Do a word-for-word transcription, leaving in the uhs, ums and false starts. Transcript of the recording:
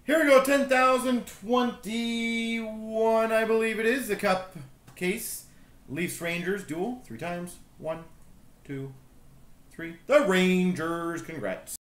Here we go, ten thousand twenty-one, I believe it is, the cup case. Leafs Rangers duel, three times. One, two, three. The Rangers, congrats.